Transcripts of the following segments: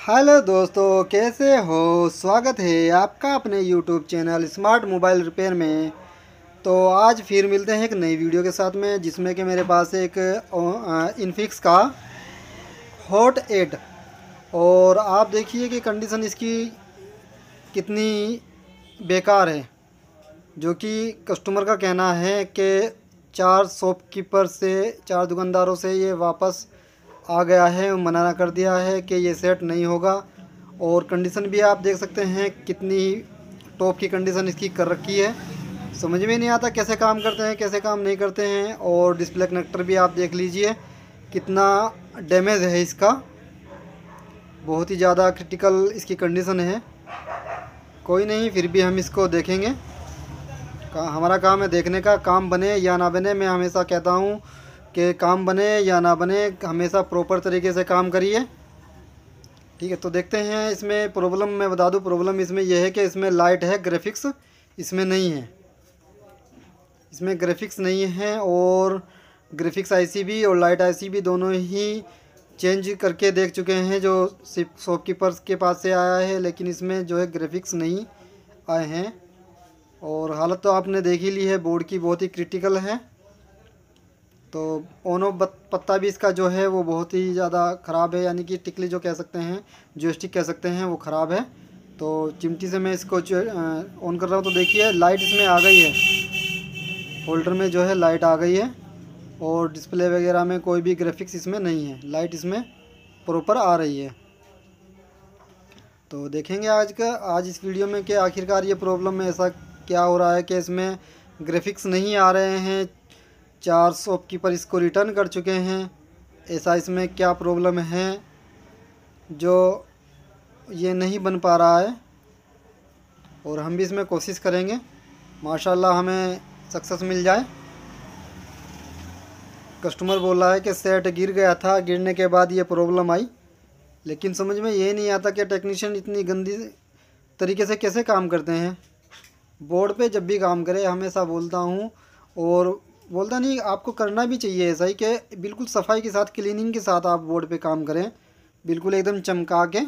Hello दोस्तों, कैसे हो। स्वागत है आपका अपने YouTube channel smart mobile repair में। तो आज फिर मिलते हैं एक नई वीडियो के साथ में, जिसमें कि मेरे पास एक इनफिक्स का हॉट 8। और आप देखिए कि कंडीशन इसकी कितनी बेकार है। जो कि कस्टमर का कहना है कि 4 शॉपकीपर से 4 दुकानदारों से ये वापस आ गया है, मना कर दिया है कि ये सेट नहीं होगा। और कंडीशन भी आप देख सकते हैं कितनी टॉप की कंडीशन इसकी कर रखी है। समझ में नहीं आता कैसे काम करते हैं, कैसे काम नहीं करते हैं। और डिस्प्ले कनेक्टर भी आप देख लीजिए कितना डैमेज है इसका, बहुत ही ज़्यादा क्रिटिकल इसकी कंडीशन है। कोई नहीं, फिर भी हम इसको देखेंगे। हमारा काम है देखने का, काम बने या ना बने। मैं हमेशा कहता हूँ कि काम बने या ना बने, हमेशा प्रॉपर तरीके से काम करिए। ठीक है, तो देखते हैं इसमें प्रॉब्लम। मैं बता दूं, प्रॉब्लम इसमें यह है कि इसमें लाइट है, ग्राफिक्स इसमें नहीं है। इसमें ग्राफिक्स नहीं है, और ग्राफिक्स आईसी भी और लाइट आईसी भी दोनों ही चेंज करके देख चुके हैं, जो शॉपकीपर्स के पास से आया है। लेकिन इसमें जो है ग्राफिक्स नहीं आए हैं। और हालत तो आपने देख ही ली है, बोर्ड की बहुत ही क्रिटिकल है। तो ओनो पत्ता भी इसका जो है वो बहुत ही ज़्यादा ख़राब है, यानी कि टिकली जो कह सकते हैं, जोयस्टिक कह सकते हैं, वो ख़राब है। तो चिमटी से मैं इसको ऑन कर रहा हूँ तो देखिए लाइट इसमें आ गई है। होल्डर में जो है लाइट आ गई है, और डिस्प्ले वगैरह में कोई भी ग्राफिक्स इसमें नहीं है। लाइट इसमें प्रॉपर आ रही है। तो देखेंगे आज इस वीडियो में कि आखिरकार ये प्रॉब्लम में ऐसा क्या हो रहा है कि इसमें ग्राफिक्स नहीं आ रहे हैं। 4 शॉपकीपर इसको रिटर्न कर चुके हैं। ऐसा इसमें क्या प्रॉब्लम है जो ये नहीं बन पा रहा है। और हम भी इसमें कोशिश करेंगे, माशाल्लाह हमें सक्सेस मिल जाए। कस्टमर बोल रहा है कि सेट गिर गया था, गिरने के बाद ये प्रॉब्लम आई। लेकिन समझ में ये नहीं आता कि टेक्नीशियन इतनी गंदी तरीके से कैसे काम करते हैं। बोर्ड पे जब भी काम करे, हमेशा बोलता हूँ, और बोलता नहीं, आपको करना भी चाहिए ऐसा ही कि बिल्कुल सफाई के साथ, क्लीनिंग के साथ आप बोर्ड पे काम करें, बिल्कुल एकदम चमका के।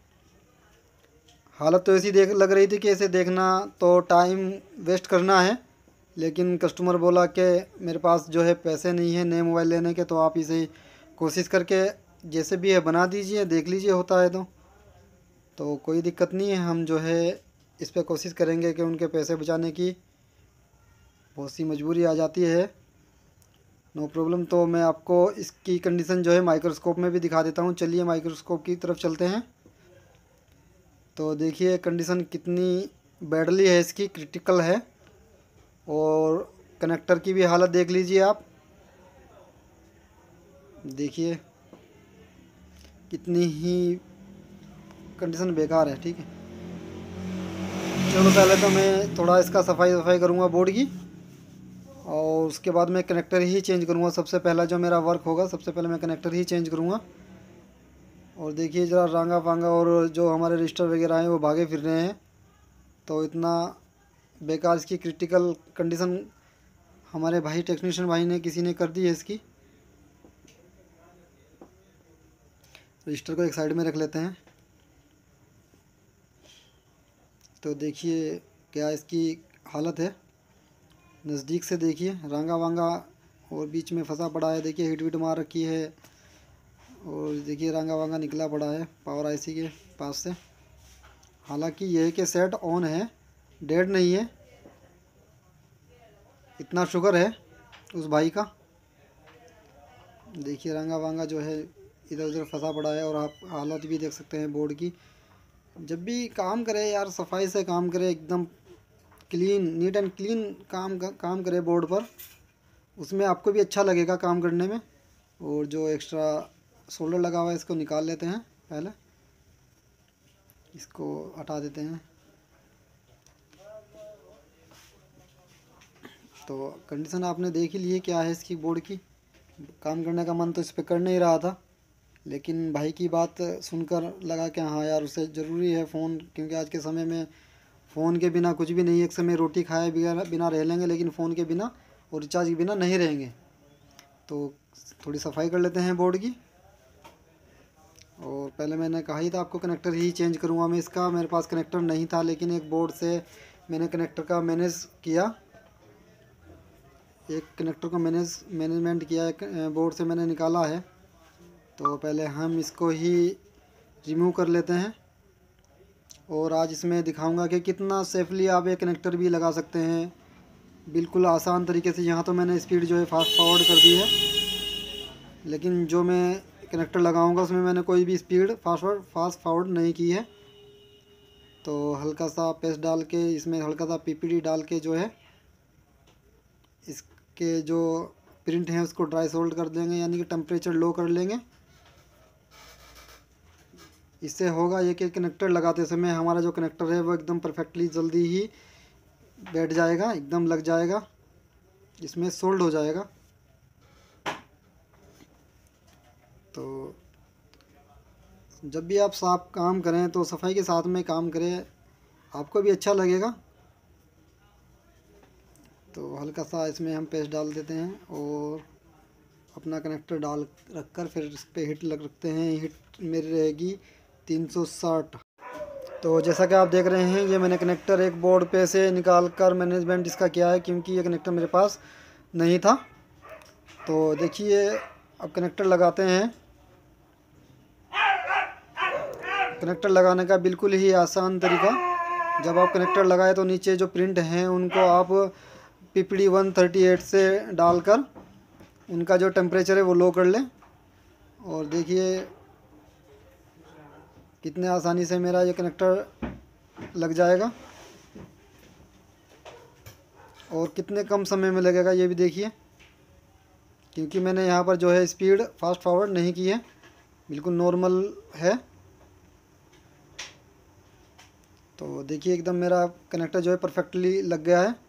हालत तो ऐसी देख लग रही थी कि ऐसे देखना तो टाइम वेस्ट करना है। लेकिन कस्टमर बोला कि मेरे पास जो है पैसे नहीं है नए मोबाइल लेने के, तो आप इसे कोशिश करके जैसे भी है बना दीजिए, देख लीजिए होता है तो कोई दिक्कत नहीं है। हम जो है इस पर कोशिश करेंगे कि उनके पैसे बचाने की। बहुत सी मजबूरी आ जाती है, नो प्रॉब्लम। तो मैं आपको इसकी कंडीशन जो है माइक्रोस्कोप में भी दिखा देता हूँ। चलिए माइक्रोस्कोप की तरफ चलते हैं। तो देखिए कंडीशन कितनी बैडली है इसकी, क्रिटिकल है। और कनेक्टर की भी हालत देख लीजिए आप, देखिए कितनी ही कंडीशन बेकार है। ठीक है, चलो पहले तो मैं थोड़ा इसका सफाई करूँगा बोर्ड की, और उसके बाद मैं कनेक्टर ही चेंज करूँगा। सबसे पहला जो मेरा वर्क होगा, सबसे पहले मैं कनेक्टर ही चेंज करूँगा। और देखिए ज़रा रांगा फांगा और जो हमारे रजिस्टर वगैरह हैं वो भागे फिर रहे हैं। तो इतना बेकार इसकी क्रिटिकल कंडीशन हमारे भाई टेक्नीशियन भाई ने किसी ने कर दी है इसकी। रजिस्टर को एक साइड में रख लेते हैं। तो देखिए क्या इसकी हालत है, नज़दीक से देखिए रांगा वांगा और बीच में फंसा पड़ा है। देखिए हिट विट मार रखी है, और देखिए रांगा वांगा निकला पड़ा है पावर आईसी के पास से। हालांकि यह है कि सेट ऑन है, डेड नहीं है, इतना शुक्र है उस भाई का। देखिए रांगा वांगा जो है इधर उधर फंसा पड़ा है। और आप हालत भी देख सकते हैं बोर्ड की। जब भी काम करे यार सफाई से काम करे, एकदम क्लीन, नीट एंड क्लीन काम करे बोर्ड पर, उसमें आपको भी अच्छा लगेगा काम करने में। और जो एक्स्ट्रा सोल्डर लगा हुआ है इसको निकाल लेते हैं, पहले इसको हटा देते हैं। तो कंडीशन आपने देख ही ली है क्या है इसकी बोर्ड की। काम करने का मन तो इस पर कर नहीं रहा था, लेकिन भाई की बात सुनकर लगा कि हाँ यार उसे ज़रूरी है फ़ोन, क्योंकि आज के समय में फ़ोन के बिना कुछ भी नहीं है। एक समय रोटी खाए बिना रह लेंगे, लेकिन फ़ोन के बिना और रिचार्ज के बिना नहीं रहेंगे। तो थोड़ी सफाई कर लेते हैं बोर्ड की। और पहले मैंने कहा ही था आपको कनेक्टर ही चेंज करूँगा मैं इसका। मेरे पास कनेक्टर नहीं था, लेकिन एक बोर्ड से मैंने कनेक्टर का मैनेज किया, एक कनेक्टर को मैनेजमेंट किया, एक बोर्ड से मैंने निकाला है। तो पहले हम इसको ही रिमूव कर लेते हैं और आज इसमें दिखाऊंगा कि कितना सेफली आप एक कनेक्टर भी लगा सकते हैं बिल्कुल आसान तरीके से। यहाँ तो मैंने स्पीड जो है फास्ट फॉरवर्ड कर दी है, लेकिन जो मैं कनेक्टर लगाऊंगा उसमें मैंने कोई भी स्पीड फास्ट फॉरवर्ड नहीं की है। तो हल्का सा पेस्ट डाल के इसमें हल्का सा पीपीडी डाल के जो है इसके जो प्रिंट हैं उसको ड्राई सोल्ड कर देंगे, यानी कि टेम्परेचर लो कर लेंगे। इससे होगा ये कि कनेक्टर लगाते समय हमारा जो कनेक्टर है वो एकदम परफेक्टली जल्दी ही बैठ जाएगा, एकदम लग जाएगा, इसमें सोल्ड हो जाएगा। तो जब भी आप साफ काम करें तो सफाई के साथ में काम करें, आपको भी अच्छा लगेगा। तो हल्का सा इसमें हम पेस्ट डाल देते हैं और अपना कनेक्टर डाल रखकर फिर इस पर हीट लग रखते हैं। हीट मेरी रहेगी 360। तो जैसा कि आप देख रहे हैं ये मैंने कनेक्टर एक बोर्ड पे से निकाल कर मैनेजमेंट इसका किया है, क्योंकि ये कनेक्टर मेरे पास नहीं था। तो देखिए अब कनेक्टर लगाते हैं। कनेक्टर लगाने का बिल्कुल ही आसान तरीका, जब आप कनेक्टर लगाए तो नीचे जो प्रिंट हैं उनको आप पीपीडी 138 से डालकर उनका जो टेम्परेचर है वो लो कर लें। और देखिए कितने आसानी से मेरा ये कनेक्टर लग जाएगा और कितने कम समय में लगेगा ये भी देखिए, क्योंकि मैंने यहाँ पर जो है स्पीड फास्ट फॉरवर्ड नहीं की है, बिल्कुल नॉर्मल है। तो देखिए एकदम मेरा कनेक्टर जो है परफेक्टली लग गया है।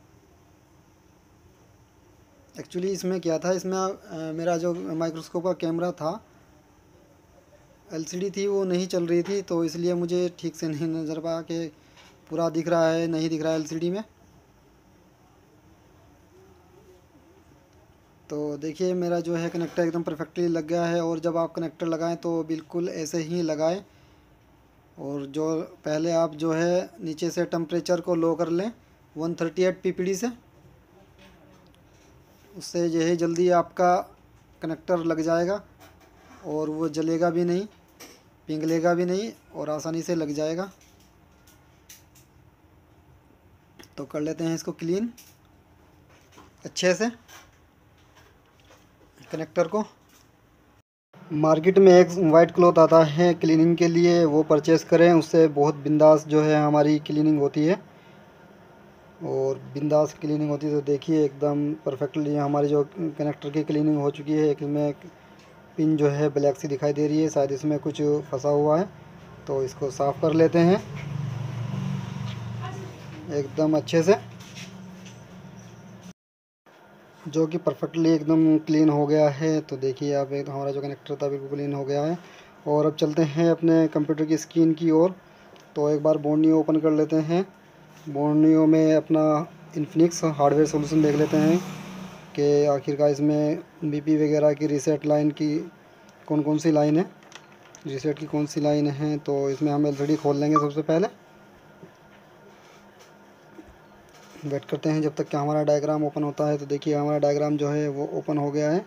एक्चुअली इसमें क्या था, इसमें मेरा जो माइक्रोस्कोप का कैमरा था एलसीडी थी वो नहीं चल रही थी, तो इसलिए मुझे ठीक से नहीं नज़र पाया कि पूरा दिख रहा है नहीं दिख रहा है एलसीडी में। तो देखिए मेरा जो है कनेक्टर एकदम परफेक्टली लग गया है। और जब आप कनेक्टर लगाएं तो बिल्कुल ऐसे ही लगाएं, और जो पहले आप जो है नीचे से टेम्परेचर को लो कर लें 138 पीपीडी से, उससे जो है जल्दी आपका कनेक्टर लग जाएगा और वो जलेगा भी नहीं, पिघलेगा भी नहीं और आसानी से लग जाएगा। तो कर लेते हैं इसको क्लीन अच्छे से कनेक्टर को। मार्केट में एक वाइट क्लॉथ आता है क्लीनिंग के लिए, वो परचेज़ करें, उससे बहुत बिंदास जो है हमारी क्लीनिंग होती है और बिंदास क्लीनिंग होती है। तो देखिए एकदम परफेक्टली हमारी जो कनेक्टर की क्लीनिंग हो चुकी है। एक में पिन जो है ब्लैक सी दिखाई दे रही है, शायद इसमें कुछ फंसा हुआ है, तो इसको साफ़ कर लेते हैं एकदम अच्छे से, जो कि परफेक्टली एकदम क्लीन हो गया है। तो देखिए आप एक हमारा जो कनेक्टर था बिल्कुल क्लीन हो गया है। और अब चलते हैं अपने कंप्यूटर की स्क्रीन की ओर। तो एक बार बोर्नियो ओपन कर लेते हैं। बोर्नियो में अपना इन्फिनिक्स हार्डवेयर सॉल्यूशन देख लेते हैं कि आखिरकार इसमें बीपी वगैरह की रीसेट लाइन की कौन कौन सी लाइन है, रीसेट की कौन सी लाइन है। तो इसमें हम एलसीडी खोल लेंगे सबसे पहले। वेट करते हैं जब तक कि हमारा डायग्राम ओपन होता है। तो देखिए हमारा डायग्राम जो है वो ओपन हो गया है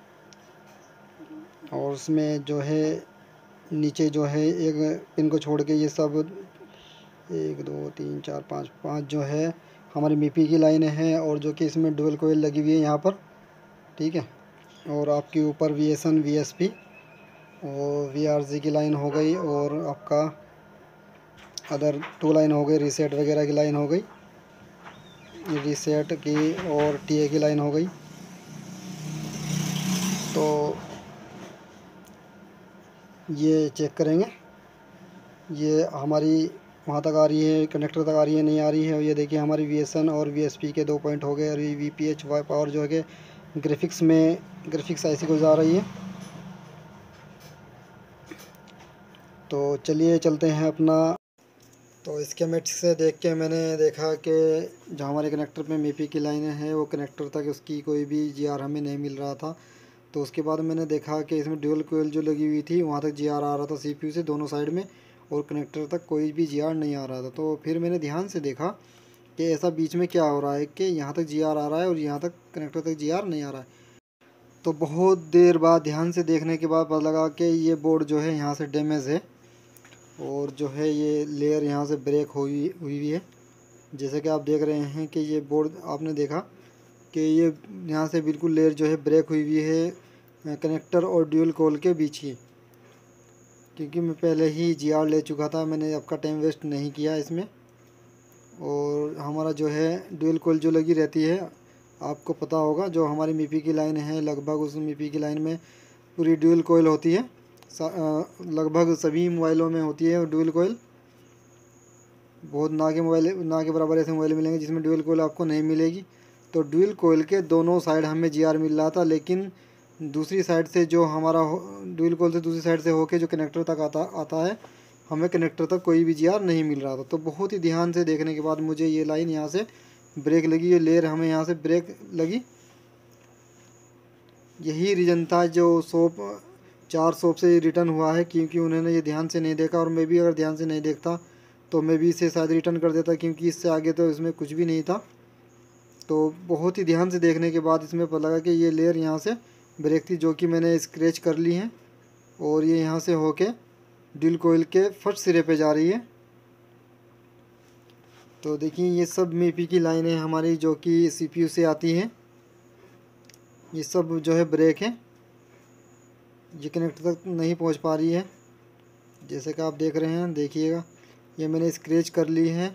और उसमें जो है नीचे जो है एक पिन को छोड़ के ये सब 1 2 3 4 5 जो है हमारी बीपी की लाइनें हैं, और जो कि इसमें डुअल कोयल लगी हुई है यहाँ पर, ठीक है। और आपके ऊपर VSN VSP और VRG की लाइन हो गई, और आपका अदर 2 लाइन हो गई, रीसेट वगैरह की लाइन हो गई, रीसेट की और TA की लाइन हो गई। तो ये चेक करेंगे ये हमारी वहाँ तक आ रही है, कनेक्टर तक आ रही है नहीं आ रही है। और ये देखिए हमारी VSN और VSP के 2 पॉइंट हो गए, और ये VPH पावर जो है कि ग्राफिक्स ऐसी कुछ आ रही है। तो चलिए चलते हैं अपना। तो स्कीमेटिक से देख के मैंने देखा कि जो हमारे कनेक्टर पे MIPI की लाइनें हैं वो कनेक्टर तक उसकी कोई भी GR हमें नहीं मिल रहा था। तो उसके बाद मैंने देखा कि इसमें ड्यूल कोयल जो लगी हुई थी वहाँ तक जीआर आ रहा था सीपीयू से दोनों साइड में, और कनेक्टर तक कोई भी जीआर नहीं आ रहा था। तो फिर मैंने ध्यान से देखा कि ऐसा बीच में क्या हो रहा है कि यहाँ तक जीआर आ रहा है और यहाँ तक कनेक्टर तक जीआर नहीं आ रहा है। तो बहुत देर बाद ध्यान से देखने के बाद पता लगा कि ये बोर्ड जो है यहाँ से डैमेज है, और जो है ये लेयर यहाँ से ब्रेक हुई है। जैसे कि आप देख रहे हैं कि ये बोर्ड आपने देखा कि ये यहाँ से बिल्कुल लेयर जो है ब्रेक हुई है कनेक्टर और ड्यूल कोल के बीच की। क्योंकि मैं पहले ही जीआर ले चुका था, मैंने आपका टाइम वेस्ट नहीं किया इसमें। और हमारा जो है ड्यूल कोल जो लगी रहती है, आपको पता होगा, जो हमारी मीपी की लाइन है लगभग उस मीपी की लाइन में पूरी ड्यूल कोयल होती है। लगभग सभी मोबाइलों में होती है ड्यूल कोयल। बहुत ना के बराबर ऐसे मोबाइल मिलेंगे जिसमें ड्यूल कोयल आपको नहीं मिलेगी। तो ड्यूल कोयल के दोनों साइड हमें जीआर मिल रहा था, लेकिन दूसरी साइड से जो हमारा ड्यूल कोयल से दूसरी साइड से होके जो कनेक्टर तक आता है, हमें कनेक्टर तक कोई भी जीआर नहीं मिल रहा था। तो बहुत ही ध्यान से देखने के बाद मुझे ये लाइन यहाँ से ब्रेक लगी, ये लेयर हमें यहाँ से ब्रेक लगी। यही रीज़न था जो 4 शॉप से रिटर्न हुआ है, क्योंकि उन्होंने ये ध्यान से नहीं देखा। और मैं भी अगर ध्यान से नहीं देखता तो मैं भी इसे शायद रिटर्न कर देता, क्योंकि इससे आगे तो इसमें कुछ भी नहीं था। तो बहुत ही ध्यान से देखने के बाद इसमें पता लगा कि ये लेयर यहाँ से ब्रेक थी, जो कि मैंने स्क्रैच कर ली है, और ये यहाँ से होके ड्यूल कोयल के फर्स्ट सिरे पे जा रही है। तो देखिए ये सब मीपी की लाइनें हमारी जो कि सीपीयू से आती हैं, ये सब जो है ब्रेक है, ये कनेक्टर तक नहीं पहुंच पा रही है। जैसे कि आप देख रहे हैं, देखिएगा ये मैंने स्क्रैच कर ली है।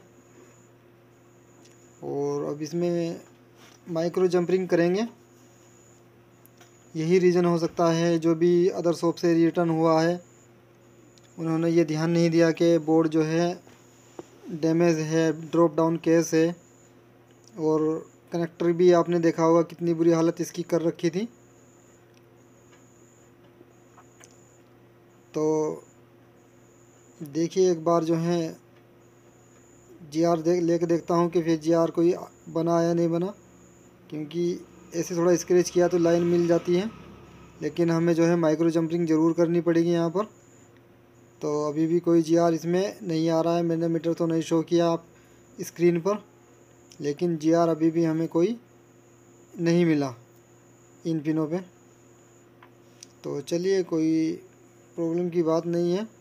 और अब इसमें माइक्रो जंपरिंग करेंगे। यही रीज़न हो सकता है जो भी अदर शॉप से रिटर्न हुआ है, उन्होंने ये ध्यान नहीं दिया कि बोर्ड जो है डैमेज है, ड्रॉप डाउन केस है। और कनेक्टर भी आपने देखा होगा कितनी बुरी हालत इसकी कर रखी थी। तो देखिए एक बार जो है जीआर लेके देखता हूँ कि फिर जीआर कोई बना या नहीं बना, क्योंकि ऐसे थोड़ा स्क्रैच किया तो लाइन मिल जाती है, लेकिन हमें जो है माइक्रो जंपरिंग ज़रूर करनी पड़ेगी यहाँ पर। तो अभी भी कोई जीआर इसमें नहीं आ रहा है, मैंने मीटर तो नहीं शो किया आप स्क्रीन पर, लेकिन जीआर अभी भी हमें कोई नहीं मिला इन पिनों पे। तो चलिए कोई प्रॉब्लम की बात नहीं है।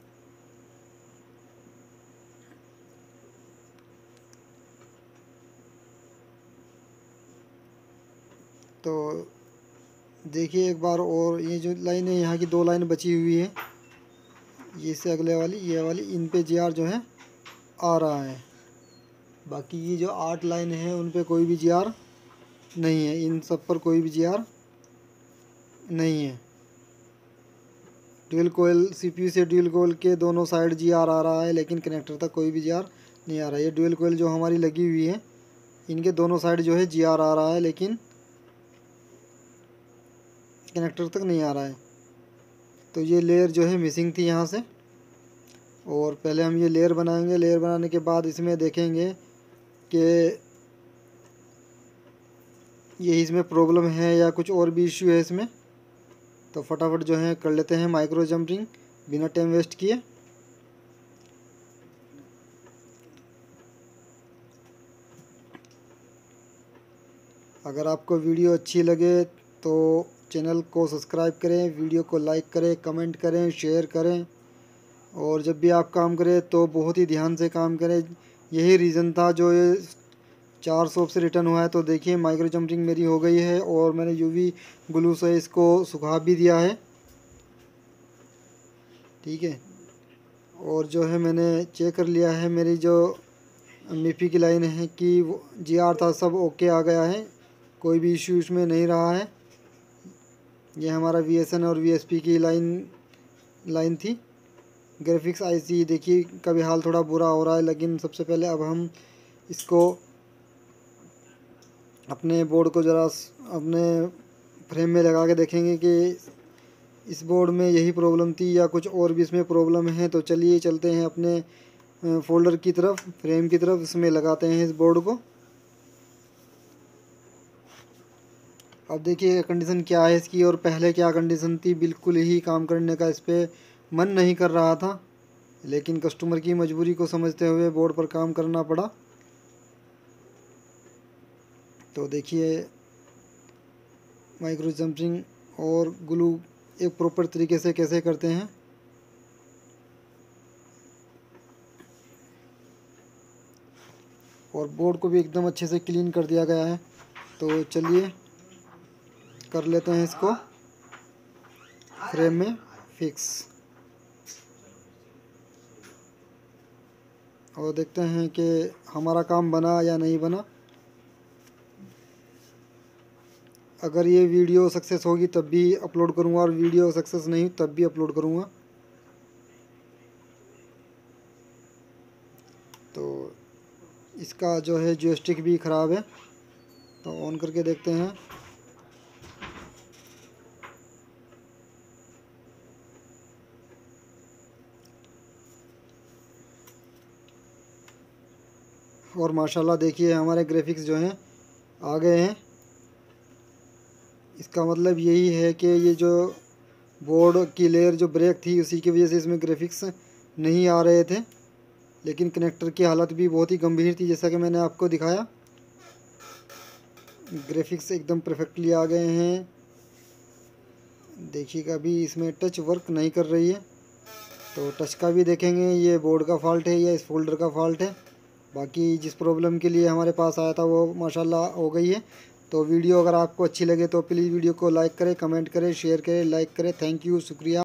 तो देखिए एक बार और, ये जो लाइन है यहाँ की 2 लाइन बची हुई है, ये से अगले वाली ये वाली, इन पे जीआर जो है आ रहा है। बाकी ये जो 8 लाइन है उन पे कोई भी जीआर नहीं है, इन सब पर कोई भी जीआर नहीं है। ड्यूल कोयल सीपीयू से ड्यूल कोयल के दोनों साइड जीआर आ रहा है, लेकिन कनेक्टर तक कोई भी जीआर नहीं आ रहा है। ये ड्यूल कोयल जो हमारी लगी हुई है, इनके दोनों साइड जो है जीआर आ रहा है, लेकिन कनेक्टर तक नहीं आ रहा है। तो ये लेयर जो है मिसिंग थी यहाँ से, और पहले हम ये लेयर बनाएंगे। लेयर बनाने के बाद इसमें देखेंगे कि ये इसमें प्रॉब्लम है या कुछ और भी इश्यू है इसमें। तो फटाफट जो है कर लेते हैं माइक्रो जंपरिंग बिना टाइम वेस्ट किए। अगर आपको वीडियो अच्छी लगे तो चैनल को सब्सक्राइब करें, वीडियो को लाइक करें, कमेंट करें, शेयर करें, और जब भी आप काम करें तो बहुत ही ध्यान से काम करें। यही रीज़न था जो ये 4 शॉप से रिटर्न हुआ है। तो देखिए माइक्रो जंपरिंग मेरी हो गई है, और मैंने यूवी ग्लू से इसको सुखा भी दिया है, ठीक है। और जो है मैंने चेक कर लिया है, मेरी जो मीपी की लाइन है कि वो जीआर था सब ओके आ गया है, कोई भी इशू इसमें नहीं रहा है। ये हमारा वीएसएन और वीएसपी की लाइन थी। ग्राफिक्स आईसी देखिए का भी हाल थोड़ा बुरा हो रहा है, लेकिन सबसे पहले अब हम इसको अपने बोर्ड को ज़रा अपने फ्रेम में लगा के देखेंगे कि इस बोर्ड में यही प्रॉब्लम थी या कुछ और भी इसमें प्रॉब्लम है। तो चलिए चलते हैं अपने फोल्डर की तरफ, फ्रेम की तरफ, इसमें लगाते हैं इस बोर्ड को। अब देखिए कंडीशन क्या है इसकी और पहले क्या कंडीशन थी। बिल्कुल ही काम करने का इस पर मन नहीं कर रहा था, लेकिन कस्टमर की मजबूरी को समझते हुए बोर्ड पर काम करना पड़ा। तो देखिए माइक्रो जंपिंग और ग्लू एक प्रॉपर तरीके से कैसे करते हैं। और बोर्ड को भी एकदम अच्छे से क्लीन कर दिया गया है। तो चलिए कर लेते हैं इसको फ्रेम में फिक्स और देखते हैं कि हमारा काम बना या नहीं बना। अगर ये वीडियो सक्सेस होगी तब भी अपलोड करूँगा और वीडियो सक्सेस नहीं तब भी अपलोड करूँगा। तो इसका जो है जॉयस्टिक भी ख़राब है, तो ऑन करके देखते हैं। और माशाल्लाह देखिए हमारे ग्राफिक्स जो हैं आ गए हैं। इसका मतलब यही है कि ये जो बोर्ड की लेयर जो ब्रेक थी उसी की वजह से इसमें ग्राफिक्स नहीं आ रहे थे, लेकिन कनेक्टर की हालत भी बहुत ही गंभीर थी जैसा कि मैंने आपको दिखाया। ग्राफिक्स एकदम परफेक्टली आ गए हैं। देखिएगा अभी इसमें टच वर्क नहीं कर रही है, तो टच का भी देखेंगे ये बोर्ड का फॉल्ट है या इस फोल्डर का फॉल्ट है। बाकी जिस प्रॉब्लम के लिए हमारे पास आया था वो माशाल्लाह हो गई है। तो वीडियो अगर आपको अच्छी लगे तो प्लीज़ वीडियो को लाइक करें, कमेंट करें, शेयर करें, लाइक करें। थैंक यू, शुक्रिया।